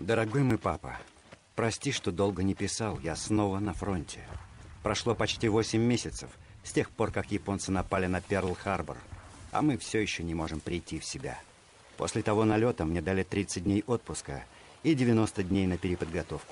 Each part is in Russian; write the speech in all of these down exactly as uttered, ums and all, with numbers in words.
Дорогой мой папа, прости, что долго не писал, я снова на фронте. Прошло почти восемь месяцев с тех пор, как японцы напали на Перл-Харбор, а мы все еще не можем прийти в себя. После того налета мне дали тридцать дней отпуска и девяносто дней на переподготовку.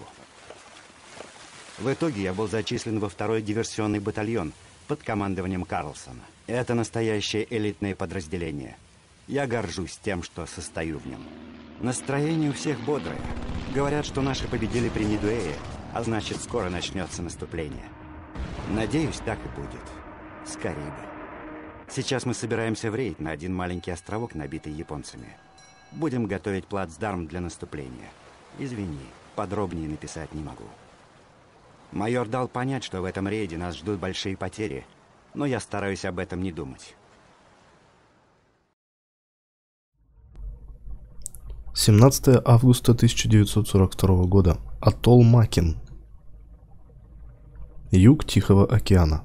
В итоге я был зачислен во второй диверсионный батальон под командованием Карлсона. Это настоящее элитное подразделение. Я горжусь тем, что состою в нем. Настроение у всех бодрое. Говорят, что наши победили при Мидуэе, а значит, скоро начнется наступление. Надеюсь, так и будет. Скорее бы. Сейчас мы собираемся в рейд на один маленький островок, набитый японцами. Будем готовить плацдарм для наступления. Извини, подробнее написать не могу. Майор дал понять, что в этом рейде нас ждут большие потери, но я стараюсь об этом не думать. семнадцатое августа тысяча девятьсот сорок второго года. Атолл Макин. Юг Тихого океана.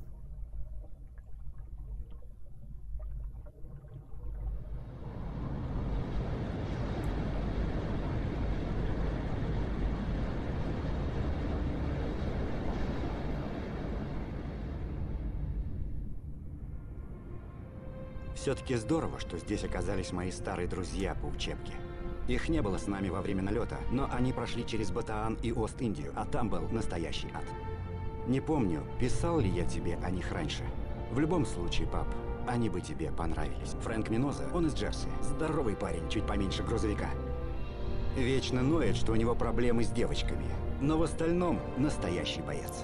Все-таки здорово, что здесь оказались мои старые друзья по учебке. Их не было с нами во время налета, но они прошли через Батаан и Ост-Индию, а там был настоящий ад. Не помню, писал ли я тебе о них раньше. В любом случае, пап, они бы тебе понравились. Фрэнк Миноза, он из Джерси. Здоровый парень, чуть поменьше грузовика. Вечно ноет, что у него проблемы с девочками, но в остальном настоящий боец.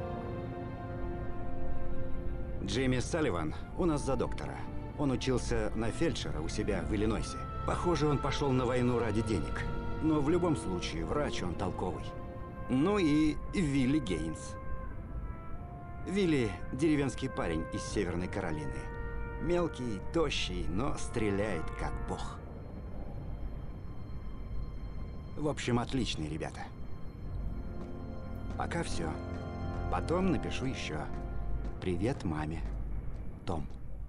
Джимми Салливан у нас за доктора. Он учился на фельдшера у себя в Иллинойсе. Похоже, он пошел на войну ради денег. Но в любом случае, врач он толковый. Ну и Вилли Гейнс. Вилли – деревенский парень из Северной Каролины. Мелкий, тощий, но стреляет как бог. В общем, отличные ребята. Пока все. Потом напишу еще. Привет маме. Том.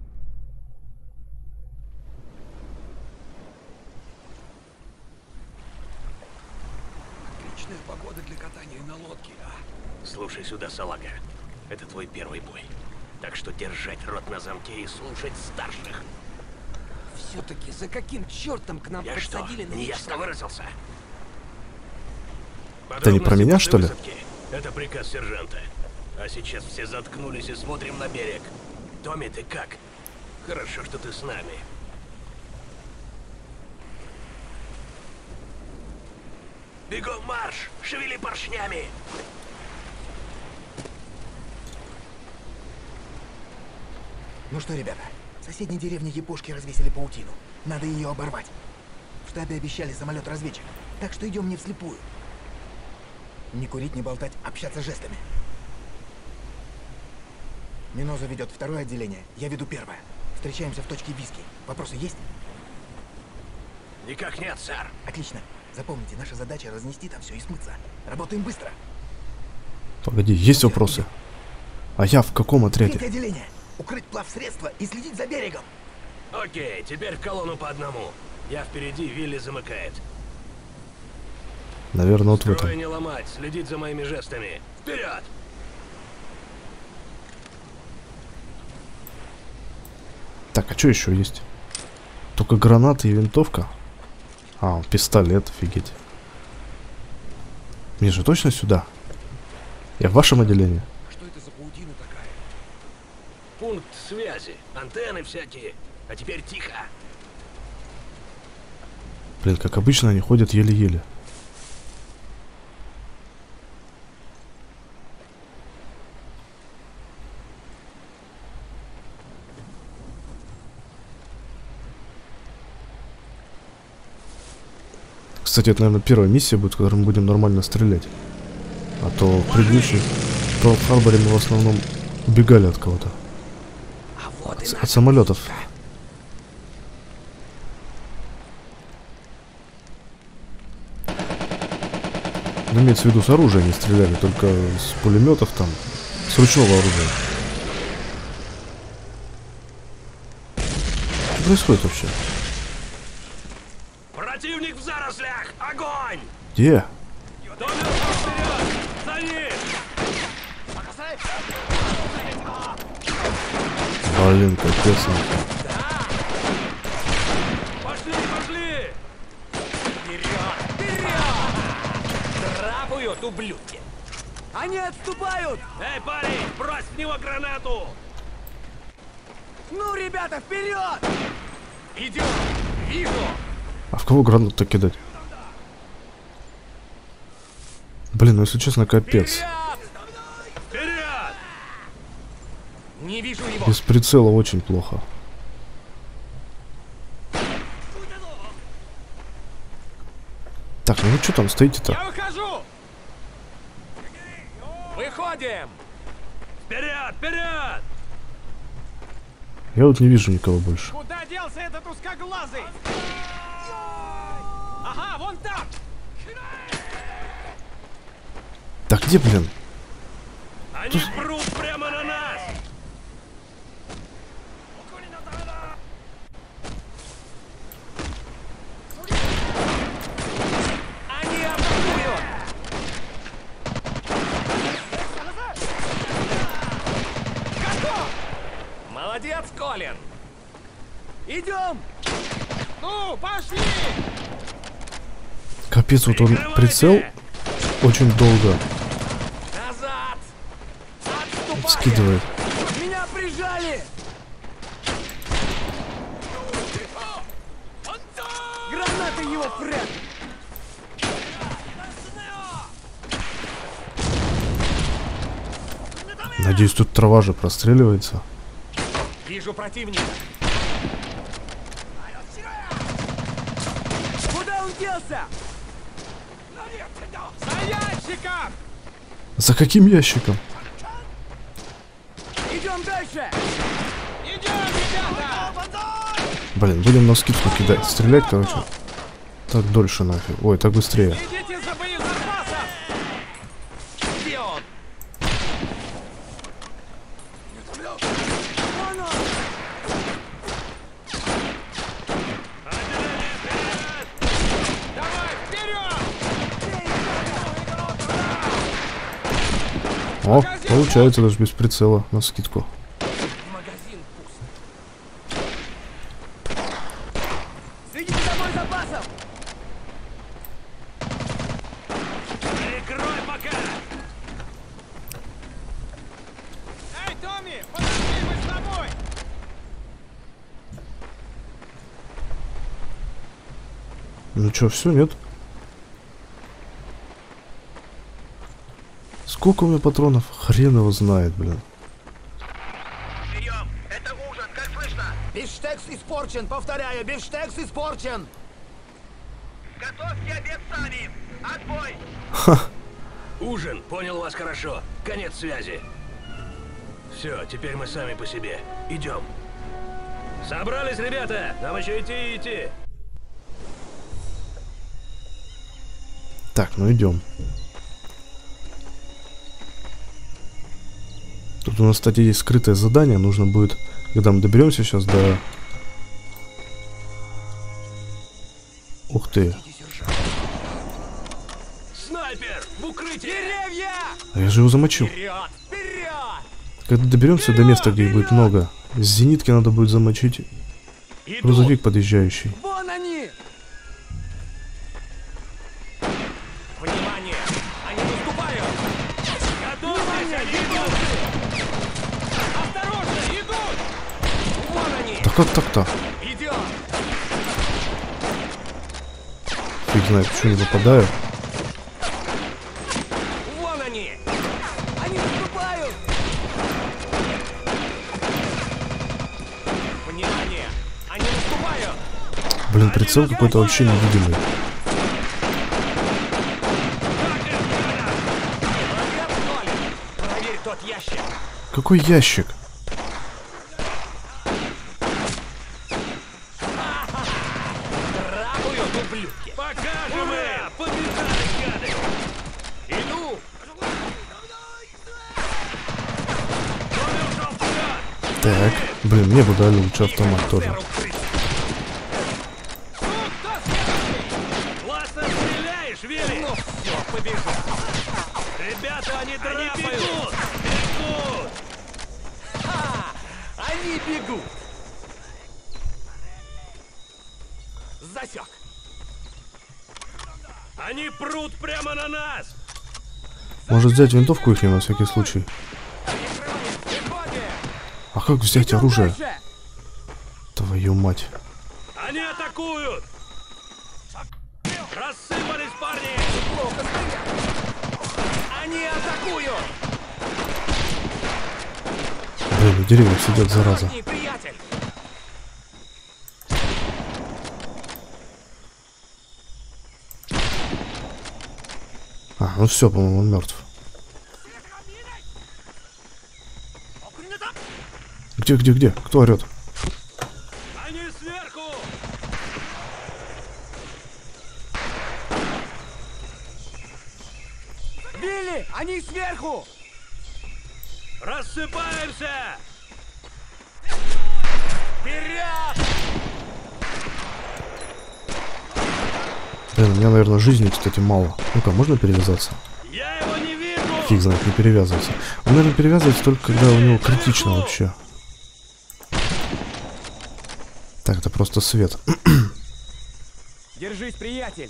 Отличная погода для катания на лодке, а? Слушай сюда, салага. Это твой первый бой. Так что держать рот на замке и слушать старших. Все-таки за каким чертом к нам Я подсадили что, на неясно выразился? Это не про меня, что ли? Высадки. Это приказ сержанта. А сейчас все заткнулись и смотрим на берег. Томми, ты как? Хорошо, что ты с нами. Бегом марш! Шевели поршнями! Ну что, ребята, в соседней деревне япошки развесили паутину. Надо ее оборвать. В штабе обещали самолет-разведчик, так что идем не вслепую. Не курить, не болтать, общаться жестами. Миноза ведет второе отделение, я веду первое. Встречаемся в точке виски. Вопросы есть? Никак нет, сэр. Отлично. Запомните, наша задача разнести там все и смыться. Работаем быстро. Погоди, есть вопросы? А я в каком отряде? Третье отделение. Укрыть плавсредство и следить за берегом. Окей, теперь в колонну по одному. Я впереди, Вилли замыкает. Наверное, вот в Строй этом. не ломать, следить за моими жестами. Вперед! Так, а что еще есть? Только гранаты и винтовка. А, пистолет, офигеть. Мне же точно сюда? Я в вашем отделении? Что это за паутина такая? Пункт связи, антенны всякие. А теперь тихо. Блин, как обычно, они ходят еле-еле. Кстати, это, наверное, первая миссия будет, в которой мы будем нормально стрелять. А то в предыдущем в Перл-Харборе мы в основном убегали от кого-то. А вот От, от самолетов. Ну, имеется в виду, с оружия не стреляли, только с пулеметов там, с ручного оружия. Что происходит вообще? Противник в зарослях! Огонь! Где? Блин, капец. Пошли, пошли! Вперед, вперед! Трапуют, ублюдки! Они отступают! Эй, парень, брось в него гранату! Ну, ребята, вперед! Идем! Вижу! А в кого гранату кидать? Блин, ну если честно, капец. Вперед! Вперед! Не вижу его! Без прицела очень плохо. Так, ну что там стоите-то? Я выхожу! Выходим! Вперед, вперед! Я вот не вижу никого больше. Куда делся этот узкоглазый? Ага, вон там! Так где, блин? Они прут прямо на нас! Они атакуют! Готов! Молодец, Колин! Идем! Ну, пошли! Капец, вот он прицел очень долго Назад! Отступаем! скидывает. Меня прижали! Гранаты его прячут! Надеюсь, тут трава же простреливается. Вижу противника! Куда он делся? За ящиком! За каким ящиком? Идем дальше! Идем, ребята! Блин, будем на скидку кидать. Стрелять, короче. Так дольше нафиг. Ой, так быстрее. Идите за боезапасом! Где он? Вон он! Давай, вперед! О, получается даже без прицела на скидку. Магазин пуст. Следите за боезапасом! Прикрой пока! Эй, Томми, подожди, мы с тобой! Ну чё, все, нет? Сколько у меня патронов? Хрен его знает, блин. Прием! Это ужин, как слышно? Бифштекс испорчен, повторяю, бифштекс испорчен! Готовьте обед сами! Отбой! Ужин, понял вас хорошо. Конец связи. Все, теперь мы сами по себе. Идем. Собрались, ребята? Нам еще идти и идти. Так, ну идем. Тут у нас, кстати, есть скрытое задание. Нужно будет, когда мы доберемся сейчас до... Ух ты. Снайпер! В укрытии! Деревья! А я же его замочил. Вперед! Вперед! Когда доберемся до места, где их будет много, с зенитки надо будет замочить Идут! грузовик подъезжающий. Вон они! Внимание! Они наступают! Готовьтесь! Они идут! Осторожно! Идут! Вон они! Да как так-то? Идем! Фиг знает, почему не попадаю. Вон они! Они наступают! Внимание! Они наступают! Блин, прицел какой-то вообще невидимый. Молодец, Колин! Проверь тот ящик! Какой ящик? Трапуют, ублюдки! Покажем им! Побежали, гады! Иду! Колин ушел вперед! Так, блин, мне бы дали лучше автомат тоже. Сферу крыс. Ну, кто следующий? Классно стреляешь, Слышь, Вилли! Ну все, побежал. Ребята, они драпают! Они бегут! Бегут! Ха! Они бегут! Засек! Они прут прямо на нас! Может взять винтовку их на всякий случай? А как взять оружие? Твою мать. Они атакуют! Рассыпались, парни! Плохо стоят! Они атакуют! Блин, на деревьях сидят, зараза. Осторожней, приятель! А, ну все, по-моему, он мертв. Где, где, где? Кто орет? Они сверху! Билли, они сверху! Рассыпаемся! Вперед! Блин, у меня, наверное, жизни, кстати, мало. Ну-ка, можно перевязаться? Я его не вижу! Фиг знает, не перевязывается. Он, наверное, перевязывается только когда у него критично вообще. Так, это просто свет. Держись, приятель!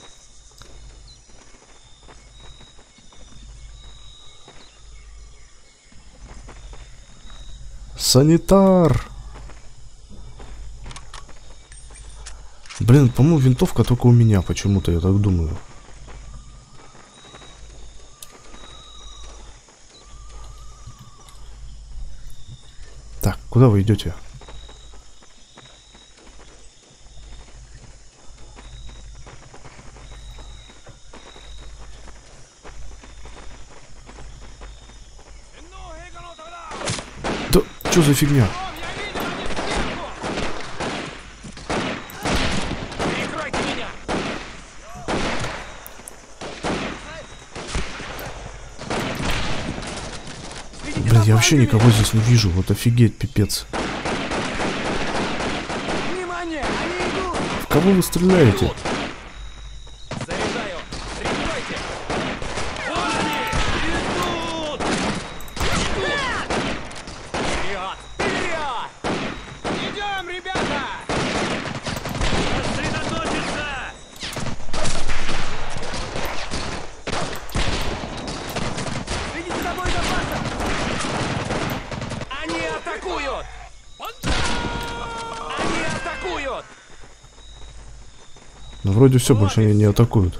Санитар! Блин, по-моему, винтовка только у меня почему-то, я так думаю. Так, куда вы идете? Да, что за фигня? Прикройте меня! Блин, я вообще никого здесь не вижу. Вот офигеть, пипец. Внимание! Они идут! В кого вы стреляете? Заряжаю! Прикройте! Вон они! Идут! Вперед! Вперед! Идем, ребята! Рассредоточиться! Следите за мной, запасом! Они атакуют! Они атакуют! Ну, вроде все, больше они не атакуют.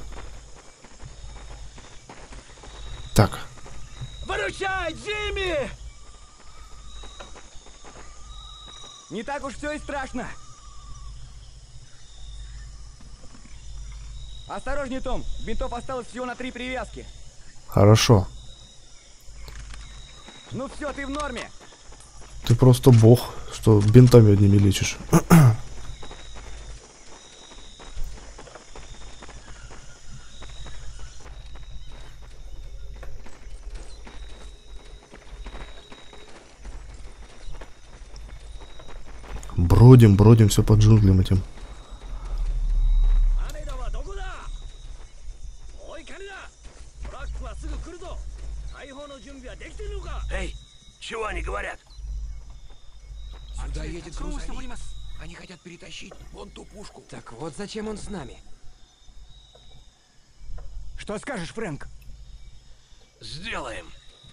Так, Выручай, Джимми! Не так уж все и страшно. Осторожней, Том. Бинтов осталось всего на три привязки. хорошо. Ну все, ты в норме. Ты просто бог, что бинтами одними лечишь. Бродим, бродим все по джунглям этим. Эй, чего они говорят? Сюда едет грузовик. Они хотят перетащить вон ту пушку. Так вот зачем он с нами? Что скажешь, Фрэнк? Сделаем.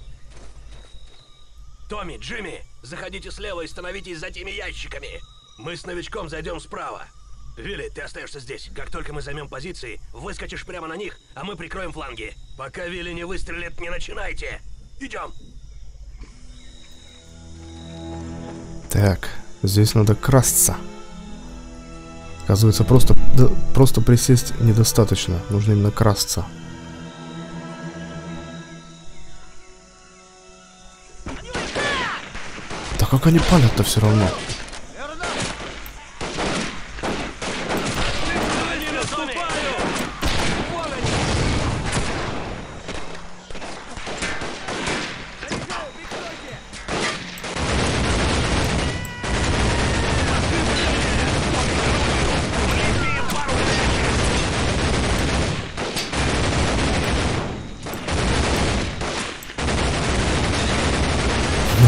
Томми, Джимми, заходите слева и становитесь за теми ящиками. Мы с новичком зайдем справа. Вилли, ты остаешься здесь. Как только мы займем позиции, выскочишь прямо на них, а мы прикроем фланги. Пока Вилли не выстрелит, не начинайте. Идем. Так, здесь надо красться. Оказывается, просто, да, просто присесть недостаточно. Нужно именно красться. Да как они палят-то все равно? Они наступают!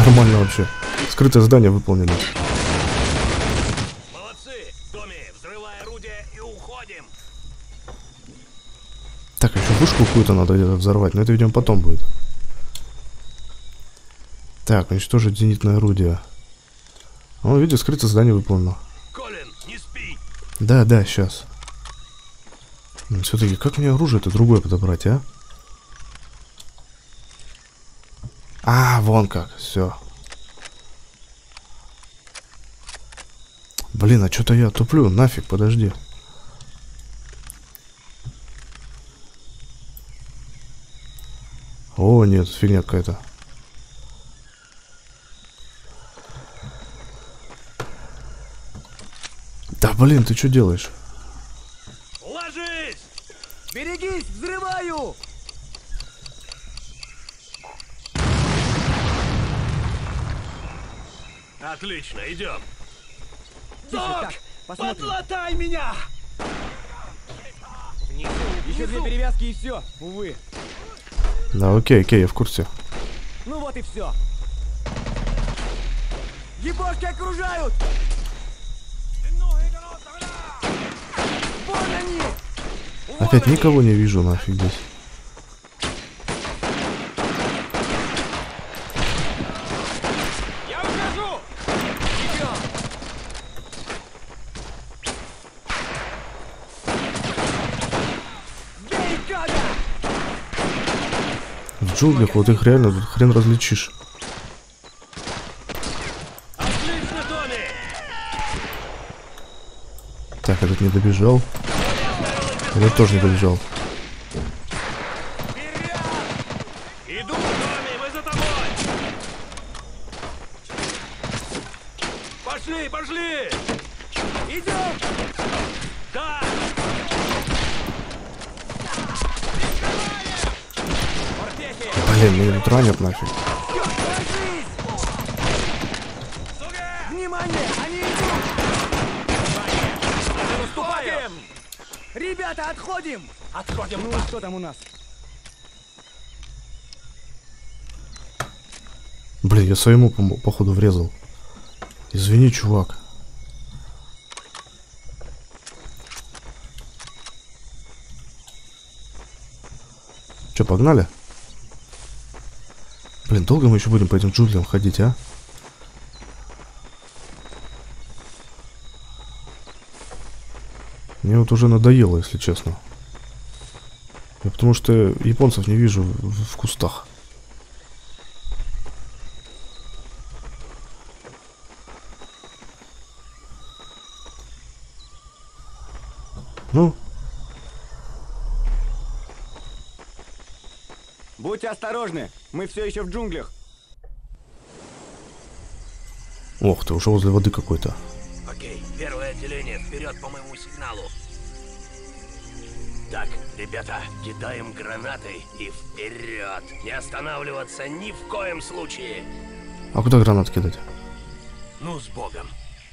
Нормально вообще. Скрытое задание выполнили. Молодцы! Томми, взрывай орудие и уходим! Так, еще вышку какую-то надо где-то взорвать, но это, видимо, потом будет. Так, уничтожить зенитное орудие. О, видите, скрытое задание выполнено. Колин, не спи! Да, да, сейчас. Все-таки, как мне оружие-то другое подобрать, а? А, вон как, все. Блин, а что-то я туплю, нафиг, подожди. О, нет, фигня какая-то. Да блин, ты что делаешь? Ложись! Берегись, взрываю! Отлично, идем! Док, посмотрим. Подлатай меня! Еще две перевязки и все, увы. Да, окей, окей, я в курсе. Ну вот и все. Ебошки окружают! Вон они! Опять никого не вижу, нафиг здесь. Я ухожу! Идем! Бей, гада! В джунглях вот их реально тут хрен различишь. Отлично, Томми! Так, этот не добежал. Этот тоже не добежал. Иду, Томми, мы за тобой! Пошли, пошли! Идем! Да! Блин, меня тут ранят нафиг. Ложись! Внимание! Они идут! Наступаем! Ребята, отходим! Отходим! Ну, что там у нас? Блин, я своему по- походу врезал. Извини, чувак. Че, погнали? Блин, долго мы еще будем по этим джунглям ходить, а? Мне вот уже надоело, если честно. Я потому что японцев не вижу в, в кустах. Ну, Будьте осторожны, мы все еще в джунглях. ох ты, уже возле воды какой-то. Окей, первое отделение, вперед по моему сигналу. Так, ребята, кидаем гранаты и вперед. Не останавливаться ни в коем случае. А куда гранат кидать? Ну, с Богом.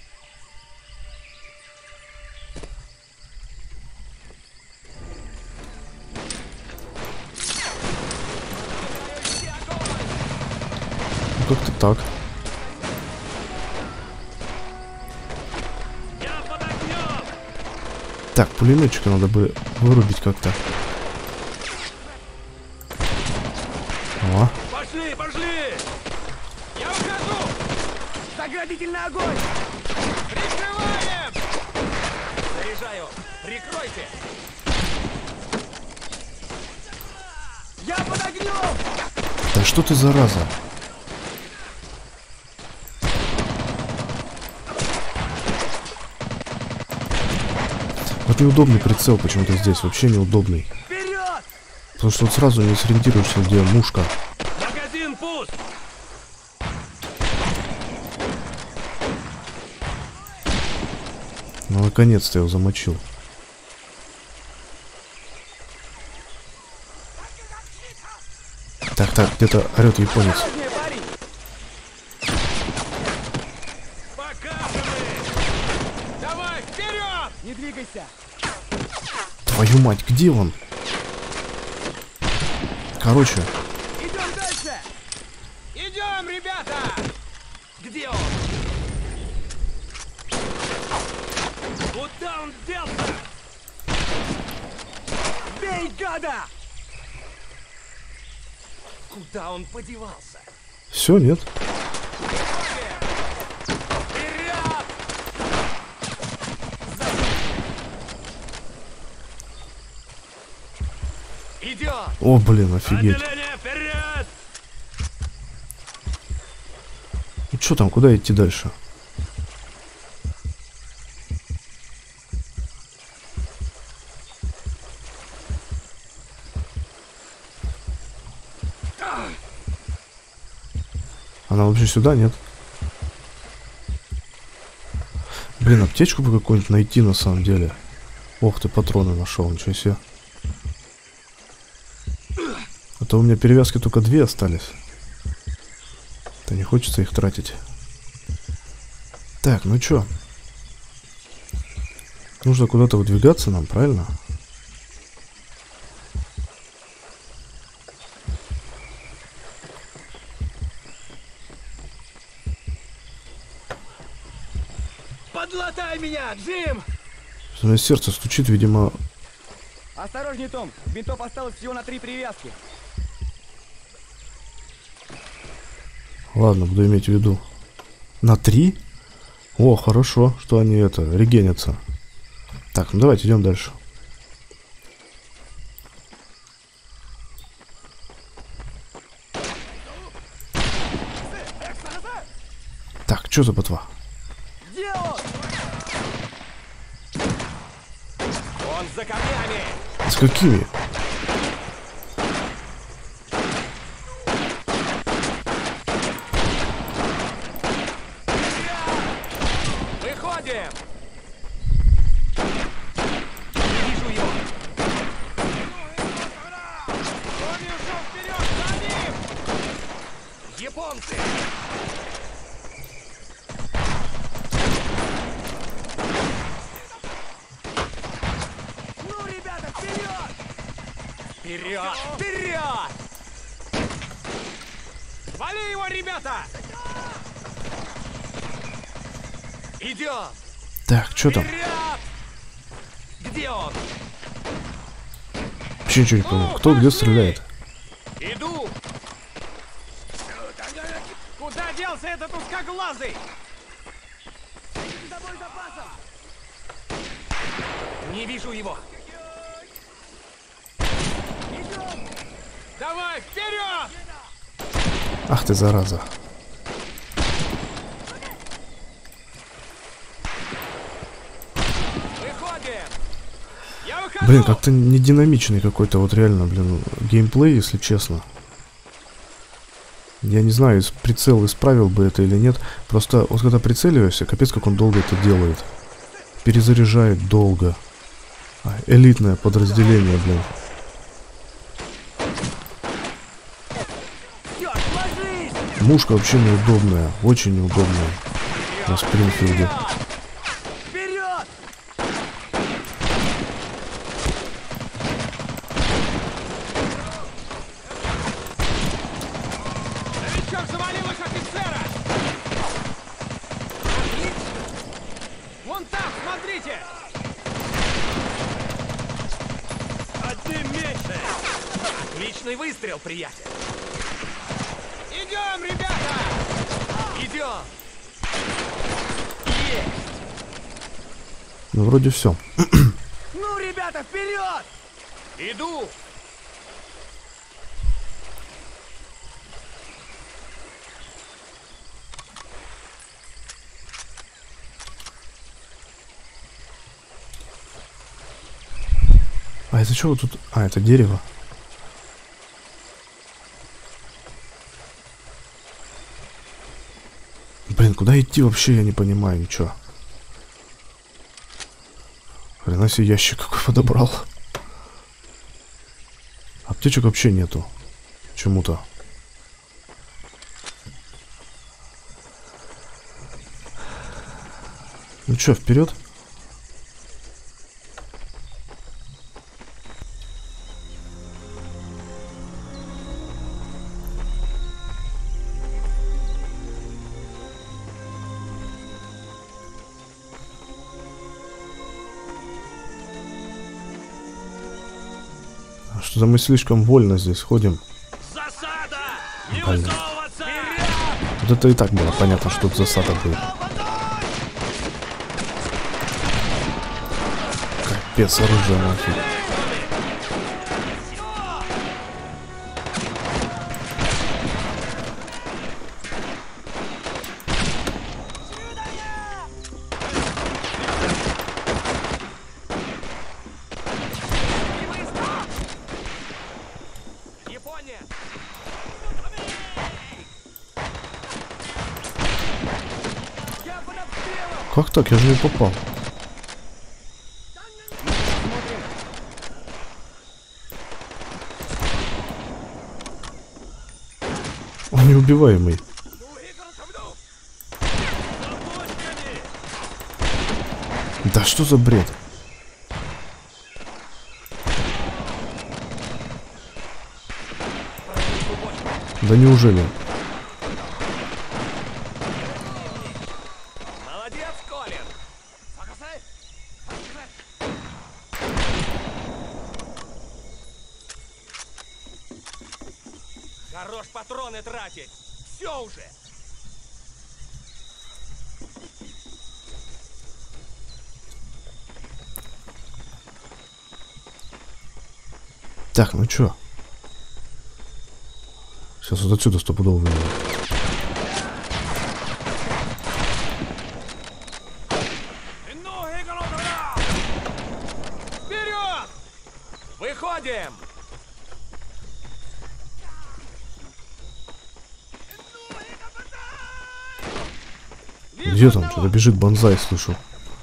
Ну, как-то так. Я под огнем! Так, пулеметчика надо бы вырубить как-то. О, Пошли, пошли! Я ухожу! Заградительный огонь! Прикрываем! Заряжаю! Прикройте! Я под огнем! да что ты, зараза? Вот неудобный прицел почему-то здесь, вообще неудобный. Вперед! Потому что вот сразу не сориентируешься, где мушка. Магазин пуст! Ну, наконец-то я его замочил. Так, так, где-то орет японец. Осторожнее, парень! Показывай! Давай, вперед! Не двигайся! Твою мать, где он? Короче, Идем дальше! Идем! Идем, ребята! Где он? Куда он делся? Бей, гада! Куда он подевался? Все, нет? Вперед! Идем! О, блин, офигеть. Отделение, вперед! Ну что там, куда идти дальше? Она вообще сюда, нет? Блин, аптечку бы какую-нибудь найти на самом деле. Ох ты, патроны нашел, ничего себе. А то у меня перевязки только две остались. Да не хочется их тратить. Так, ну чё? Нужно куда-то выдвигаться нам, правильно? Подлатай меня, Джим! У меня сердце стучит, видимо. Осторожней, Том. Бинтов осталось всего на три привязки. Ладно, буду иметь в виду. На три? О, хорошо, что они это, регенятся. Так, ну давайте идем дальше. Так, что за ботва? Где он? Он за камнями! С какими? Выходим! Не вижу его! Он ушел вперед! За ним! Японцы! Ну, ребята, вперед! Вперед! Вперед! Вали его, ребята! Идем! Так, что там? Вперед! Где он? Вообще ничего не понял. Кто где стреляет? Иду! Куда делся этот узкоглазый? С тобой запасом! Не вижу его! Идем! Давай, вперед! Ах ты, зараза. Выходим! Я выхожу! Блин, как-то не динамичный какой-то, вот реально, блин, геймплей, если честно. Я не знаю, из- прицел исправил бы это или нет. Просто вот когда прицеливаешься, капец, как он долго это делает. Перезаряжает долго. А, элитное подразделение, блин. Чёрт, ложись! Мушка вообще неудобная, очень неудобная на Спрингфилде. Вперед! Новичок завалил их офицера! Отлично! Вон там, смотрите! Одним меньше! Отличный выстрел, приятель! Идем, ребята! Идем! Есть! Ну, вроде все. Ну, ребята, вперед! Иду! А это что вот тут? А, это дерево. Блин, куда идти вообще, я не понимаю ничего. Хрена себе ящик какой подобрал. Аптечек вообще нету. Почему-то. Ну что, вперед? Что-то мы слишком вольно здесь ходим. Засада! Не Блин. высовываться! Вот это и так было понятно, что тут засада будет. Капец, оружие нафиг. Как так? Я же не попал. Он неубиваемый. Да что за бред? Да неужели? Молодец, Колин! Хорош патроны тратить! Все уже! Так, ну чё? Сейчас вот отсюда стопудово вылезу. Вперед! Выходим! Где там? Что-то бежит бонзай, слышу.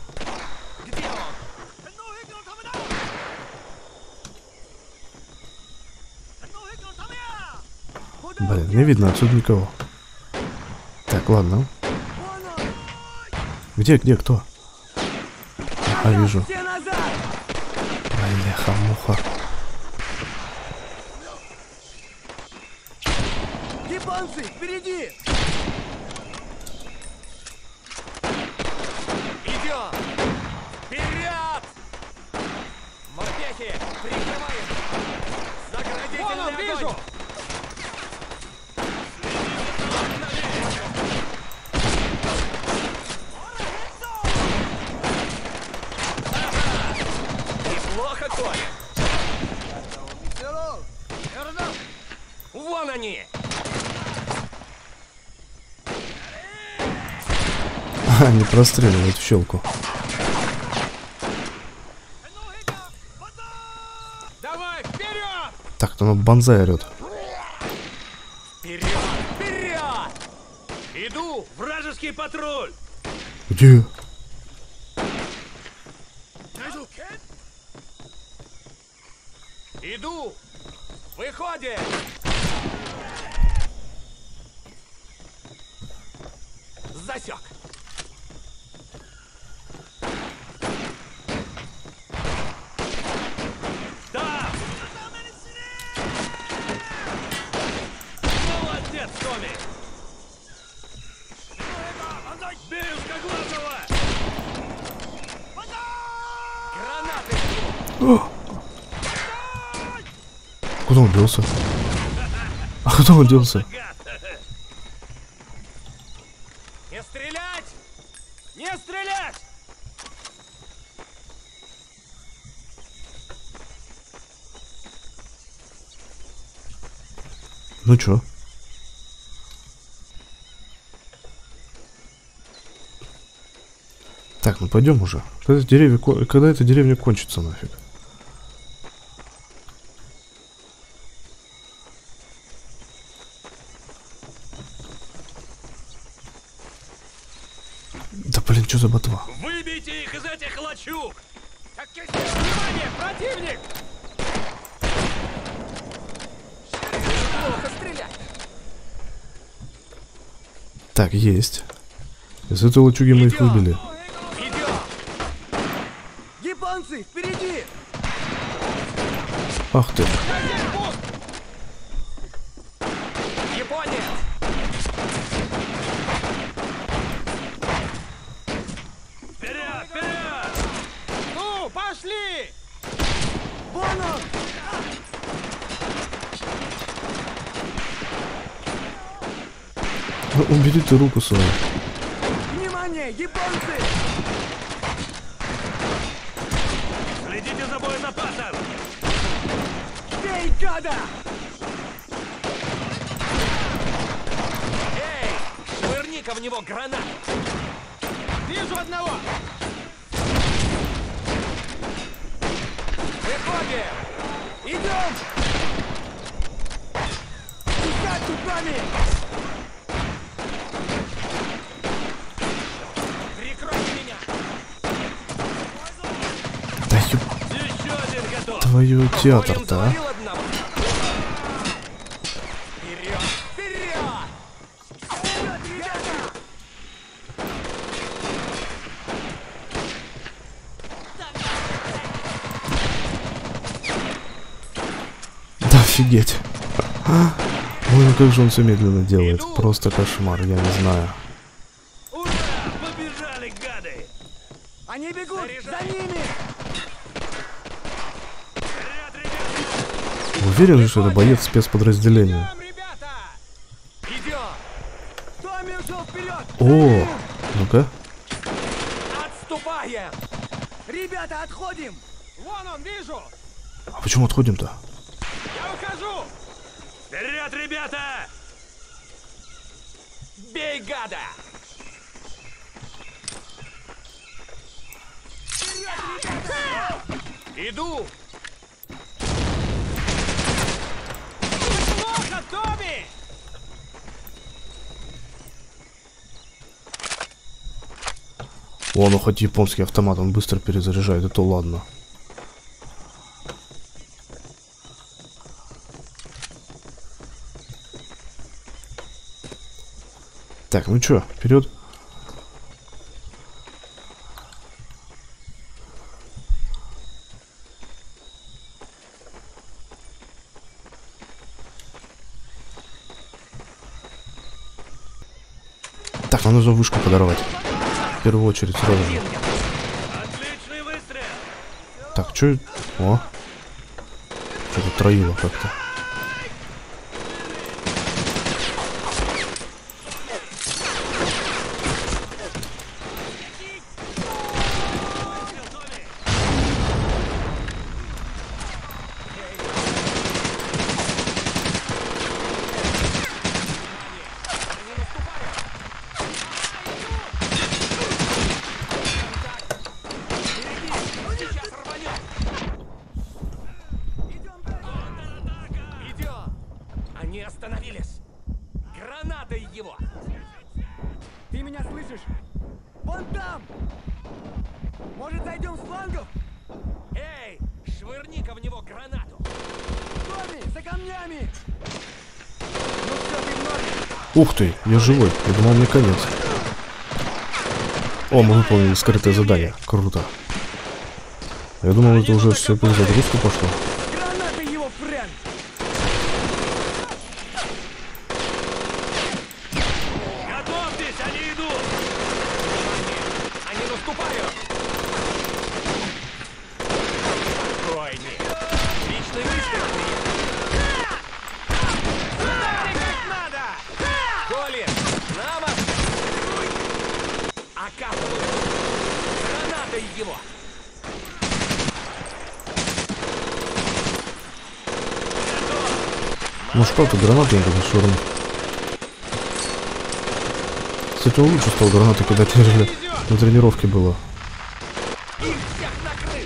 Блин, не видно отсюда никого. Так, ладно. Где, где, кто? А, вижу. Бляха-муха. Японцы, впереди! Идем! Вперед! Морпехи, прикрываем! Заградительный огонь! Вижу! Неплохо, Коля! Вон они! А, не простреливает в щелку. Давай, вперед! Так, то он бонзай орет. Вперед! Вперед! Иду! Вражеский патруль! Где? Иду! Выходим! Засек! Да! Молодец, Томми! Бей узкоглазого! Гранаты! Куда он делся? А куда он делся? Не стрелять! Не стрелять! Ну чё? Так, ну пойдем уже. Когда, деревья, когда эта деревня кончится нафиг? Да блин, что за ботва? Выбейте их из этих лачуг! Внимание, противник! Плохо стрелять! Так, есть. Из этой лачуги мы их выбили. Идем! Японцы, впереди! Ах ты. Япония! Вперед, вперед! Ну, пошли! Вон он! убери ты руку свою. Внимание, японцы! Следите за боезапасом! Бей, гада! Эй, швырни-ка в него гранат! Вижу одного! Выходим! Идем! Искать тут нами! Прикройте меня! Да ёб Еще один готов! твою Колин театр-то, а. завалил одного. Вперед! Вперед! Вперед, ребята! Да офигеть. Ой, ну как же он все медленно делает. Просто кошмар, я не знаю. Ура! Побежали, гады! Они бегут! Заряжай. За ними! Вперед, ребята! Уверен, что это боец спецподразделения. Идем, ребята! Идем! Томми ушел вперед! О, ну-ка. Отступаем! Ребята, отходим! Вон он, вижу! А почему отходим-то? Я ухожу! Вперед, ребята! Бей, гада! Иду! Плохо, Томми! О, ну хоть японский автомат, он быстро перезаряжает, это ладно. Так, ну чё, вперед. Так, нам нужно вышку подорвать. В первую очередь сразу же. Отличный выстрел! Так, чё? О. Что-то троило как-то. Идем! Они остановились! Гранатой его! Ты меня слышишь? Вон там! Может, зайдем с флангов? Эй, швырни-ка в него гранату! Томми, за камнями! Ну все, ты в норме! Ух ты, я живой. Я думал, мне конец. О, мы выполнили скрытое задание. Круто. Я думал, это уже все перезагрузку пошло. Гранаты его, Фрэнк! Готовьтесь, они идут! Они наступают! Спокойнее! Личный выстрел! Ударь как надо! Колин, на вас! Окапываю! Гранатой его! Ну что ты, гранаты не будешь швырнуть. Кстати, он лучше стал гранаты кидать, нежели на тренировке было. Их всех накрыл!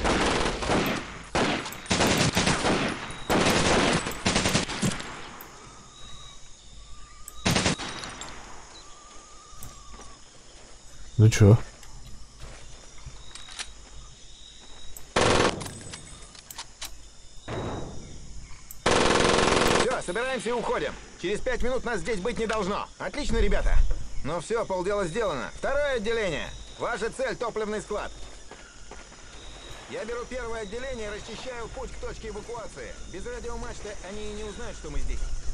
Ну чё? Все, собираемся и уходим. Через пять минут нас здесь быть не должно. Отлично, ребята. Ну все, полдела сделано. Второе отделение. Ваша цель — топливный склад. Я беру первое отделение и расчищаю путь к точке эвакуации. Без радиомачты они и не узнают, что мы здесь.